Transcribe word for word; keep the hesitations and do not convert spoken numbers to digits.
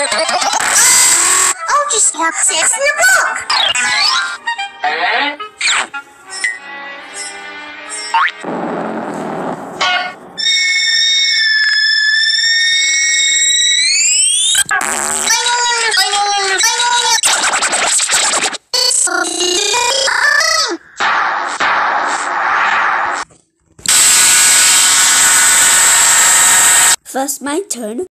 I'll just have sex in the book. First, my turn.